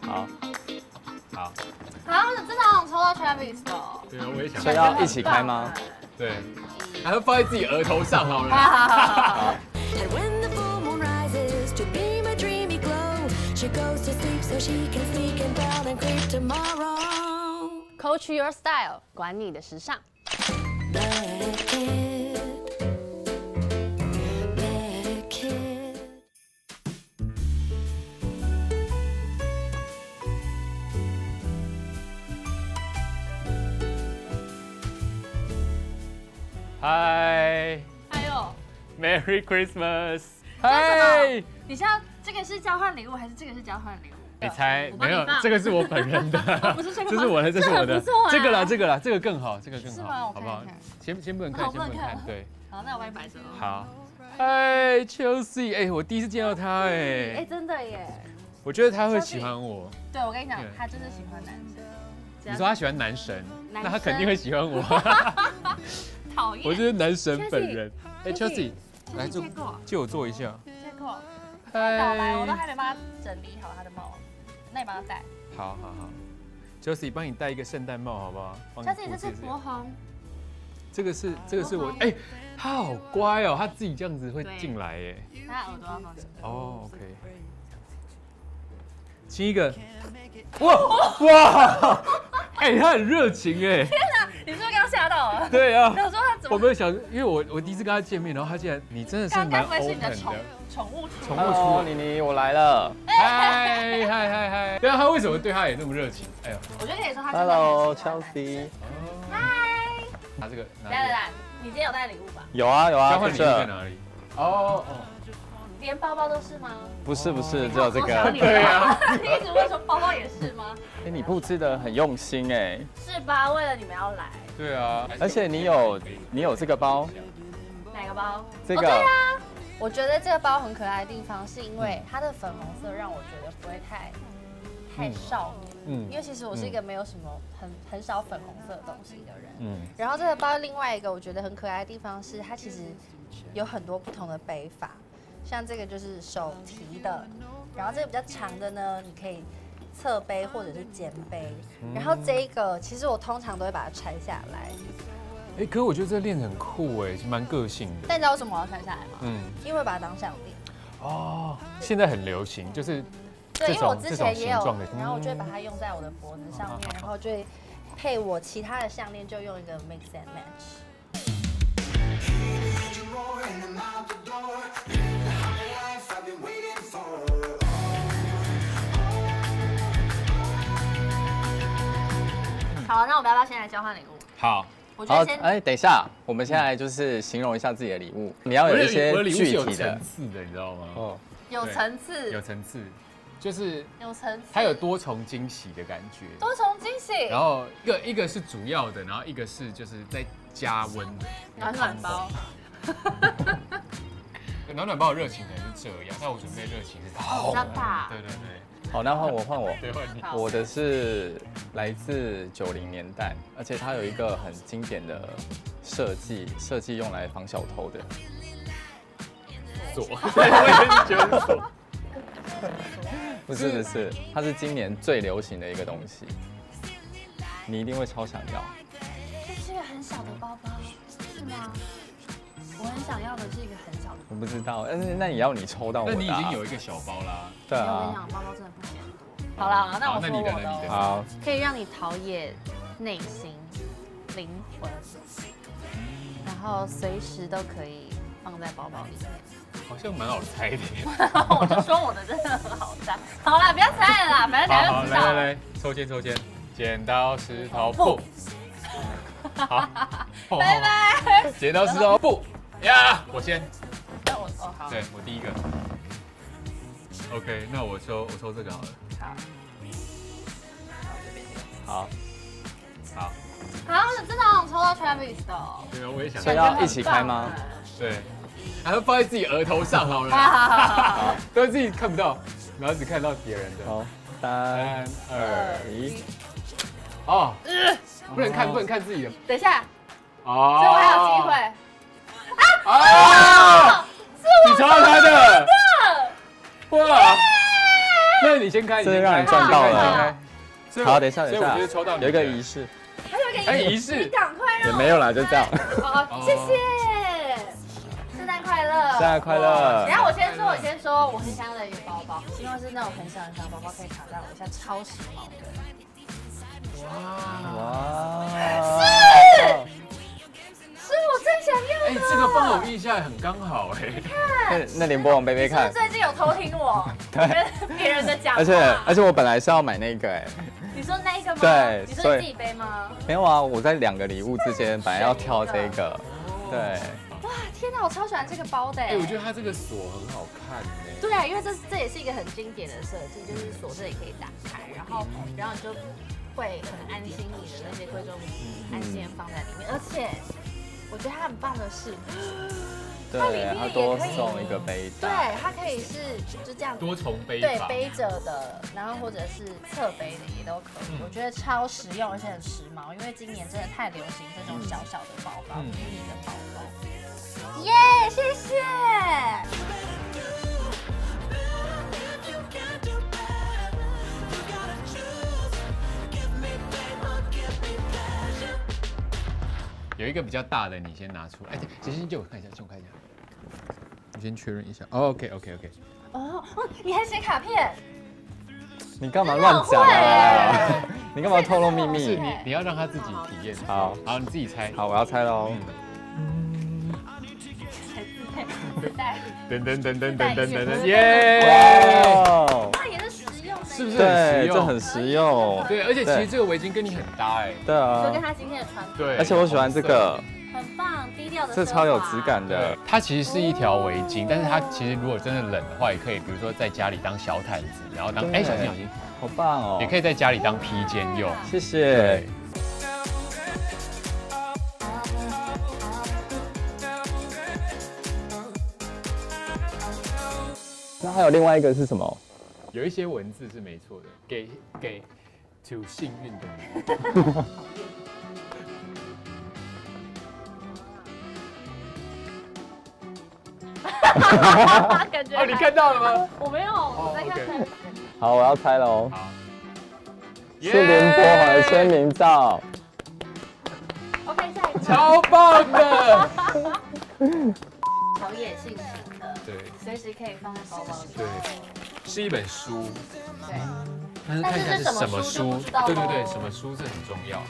好， 好， 真的好想抽到 Travis 的。 对啊，我也想。 所以要一起开吗？ 对，还要放在自己额头上好了。 好。 Coach your style， 管你的时尚。 嗨， 还有 ，Merry Christmas！ 嗨，你现在这个是交换礼物还是这个是交换礼物？ 你猜没有？这个是我本人的， 不是这个， 这是我的，这是我的。这个啦，这个啦，这个更好，这个更好，好不好？先不能看，先不能看，对。 好，那我帮你摆着。 好。嗨 ，Chelsea， 哎，我第一次见到他，哎。 哎，真的耶。 我觉得他会喜欢我。 对，我跟你讲，他就是喜欢男生。 你说他喜欢男神，那他肯定会喜欢我。 讨厌。 我就是男神本人。哎 ，Chelsea， 来借我坐一下。 借过。早来，我都还没帮他整理好他的帽，那你帮他戴。 好。Chelsea， 帮你戴一个圣诞帽好不好 ？Chelsea， 这是博红。 这个是我，哎，他好乖哦，他自己这样子会进来耶。 他耳朵要放进。 哦 ，OK。亲一个。哇！哎，他很热情哎。 天哪，你是不是刚吓到了？ 对啊。 我说他怎么？ 我没有想，因为我第一次跟他见面，然后他竟然，你真的是蛮 open 的。 宠物出。 Hello， 妮妮，我来了。 嗨。对啊，他为什么对他也那么热情？哎呦。 我觉得可以说他。 Hello，Chelsea。 嗨。 拿这个。 来，你今天有带礼物吧？ 有啊。 交换礼物在哪里？哦。 连包包都是吗？ 不是，只有这个。 对啊。 你一直问说包包也是吗？ 哎，你布置的很用心哎。 是吧？为了你们要来。 对啊。 而且你有这个包。 哪个包？ 这个。 对啊。我觉得这个包很可爱的地方，是因为它的粉红色让我觉得不会太少年。因为其实我是一个没有什么很少粉红色的东西的人。然后这个包另外一个我觉得很可爱的地方是，它其实有很多不同的背法。像这个就是手提的，然后这个比较长的呢，你可以侧背或者是肩背。然后这一个，其实我通常都会把它拆下来。 哎，可是我觉得这个链子很酷哎，蛮个性的。 但你知道为什么我要拆下来吗？因为把它当项链。 哦，现在很流行，就是对，因为我之前也有，然后我就会把它用在我的脖子上面，然后就会配我其他的项链，就用一个 mix and match。好，那我们要不要先来交换礼物？ 好， 我觉得先。 哎，等一下，我们现在就是形容一下自己的礼物，你要有一些具体的。 有层次的，你知道吗？哦， 有层次， 有层次，就是有层次， 它有多重惊喜的感觉。 多重惊喜。 然后一个是主要的，然后一个是就是在加温的暖包。 暖包的热情可能是这样，但我准备热情是比较大。 对。 好，那换我。 对，换你。 我的是来自90年代，而且它有一个很经典的设计用来防小偷的。 锁。我也觉得锁。 不是，它是今年最流行的一个东西，你一定会超想要。 这是一个很小的包包，是吗？我很想要的是一个很小的。 我不知道，但是那也要你抽到我的。 那你已经有一个小包啦。 对啊。 我跟你讲，包包真的不嫌多。好啦，那我说我的。 好。 可以让你陶冶内心、灵魂，然后随时都可以放在包包里面。 好像蛮好猜的。 我就说我的真的很好猜。好啦，不要猜了啦，反正等下就知道。 来，抽签，剪刀石头布。好， 拜拜。 剪刀石头布呀，我先。 好。 对，我第一个。OK， 那我抽这个好了。 好。 真的好想抽到 Travis 的。 对啊，我也想。 所以要一起开吗？ 对。还要放在自己额头上好了。 好。 都自己看不到，然后只看到别人的。 好，3、2、1。 哦。不能看自己的。 等一下。 哦。 所以我还有机会。 你抽到他的。哇！ 那你先开， 这是让你赚到了。好，等一下， 有一个仪式。 还有一个仪式，你赶快让。 也没有啦，就这样。 好，谢谢。圣诞快乐！ 圣诞快乐！ 等下我先说，我很想要的一个包包，希望是那种很小的包包，可以卡在我家，超时髦的。哇！是我最想要的。 这个放我腋下很刚好看， 那联播网贝贝看。 最近有偷听我跟别人的讲话。 而且我本来是要买那个你说那一个吗？ 对， 你说你自己背吗？ 没有啊，我在2个礼物之间本来要挑这个。对。 哇，天哪，我超喜欢这个包的。 我觉得它这个锁很好看对啊，因为这也是一个很经典的设计，就是锁这里可以打开，然后你就会很安心，你的那些贵重物品安心放在里面。而且我觉得它很棒的是， 它多送一个背带， 对，它可以是就这样多重背， 对，背着的，然后或者是侧背的也都可以。我觉得超实用，而且很时髦，因为今年真的太流行这种小小的包包，迷你的包包。耶，谢谢。 有一个比较大的，你先拿出来。先借我看一下，你先确认一下。OK。 哦，你还写卡片？ 你干嘛乱讲啊？你干嘛透露秘密？ 是你要让他自己体验。好，你自己猜。 好，我要猜喽。 噔，耶！ 那也是实用的， 是不是很实用？ 这很实用。 对，而且其实这个围巾跟你很搭对啊。 就跟他今天的穿搭。 对， 而且我喜欢这个。 很棒，低调的。 这超有质感的。 它其实是一条围巾，但是它其实如果真的冷的话，也可以，比如说在家里当小毯子，然后当小心， 好棒哦！ 也可以在家里当披肩用。 谢谢。那还有另外一个是什么？ 有一些文字是没错的，给 to 幸运的你。 感觉你看到了吗？ 我没有，我在看。 好，我要猜喽。 好， 是联播网的签名照。 OK， 下一个。 超棒的。 陶冶性情的， 对， 随时可以放在包包里。 对，是一本书。 对。 但是看一下是什么书？对，什么书这很重要。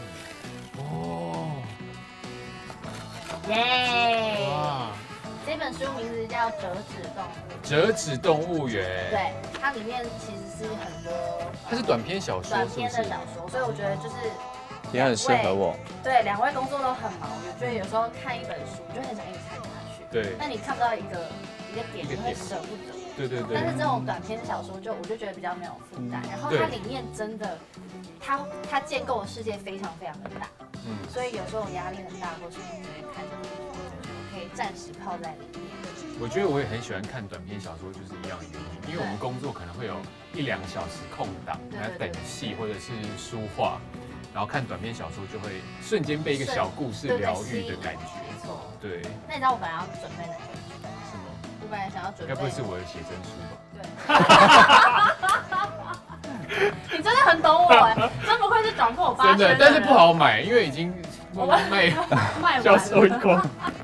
耶！哇！这本书名字叫《折纸动物》。 折纸动物园。 对，它里面其实是很多。 它是短篇小说。 短篇的小说，所以我觉得就是。 也很适合我。 对，两位工作都很忙，我觉得有时候看一本书，就很想一直看下去。 对。 那你看不到一个点，就会舍不得。 对。 但是这种短篇小说，我就觉得比较没有负担，然后它里面真的，它建构的世界非常非常的大。所以有时候压力很大，或是你就会看这个，我可以暂时泡在里面。 我觉得我也很喜欢看短篇小说，就是一样的原因，因为我们工作可能会有1-2个小时空档，来等戏或者是书画，然后看短篇小说就会瞬间被一个小故事疗愈的感觉。 没错。 对。 那你知道我本来要准备哪个？ 什么？ 我本来想要准备。 该不会是我的写真书吧？ 对。你真的很懂我哎，真不愧是掌控我8圈的人。 真的，但是不好买，因为已经卖销售一空。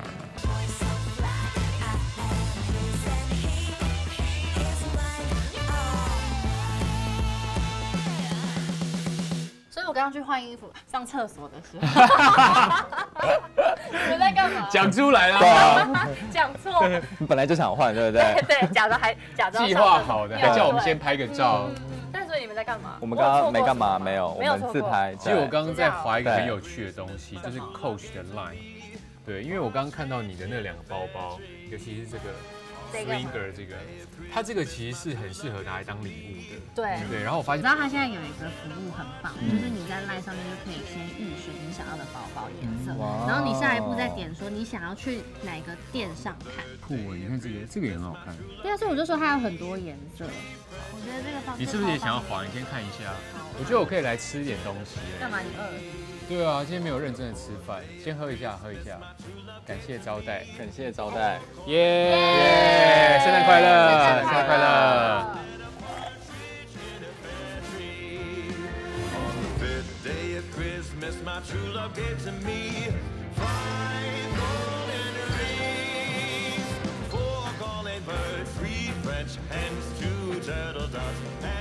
所以我刚刚去换衣服、上厕所的时候，你们在干嘛？ 讲出来了， 讲错。 你本来就想换，对不对？ 对，假装计划好的，还叫我们先拍个照。 但所以你们在干嘛？ 我们刚刚没干嘛，没有，我们自拍。 其实我刚刚在划一个很有趣的东西，就是 Coach 的 Line。对，因为我刚刚看到你的那2个包包，尤其是这个 Swinger 这个，它这个其实是很适合拿来当礼物的。对，然后我发现， 你知道它现在有一个服务很棒，就是你在 Line 上面就可以先预选你想要的包包颜色，然后你下一步再点说你想要去哪个店上看。 酷哦，你看这个也很好看。 对啊，所以我就说它有很多颜色。我觉得这个方式。 你是不是也想要划？你先看一下。我觉得我可以来吃一点东西。 干嘛？你饿？ 对啊，今天没有认真的吃饭，先喝一下。感谢招待， 耶！圣诞快乐！ 圣诞快乐！ Christmas my true love gave to me. 5 golden rings, 4 golden birds, 3 French hens, 2 turtle doves.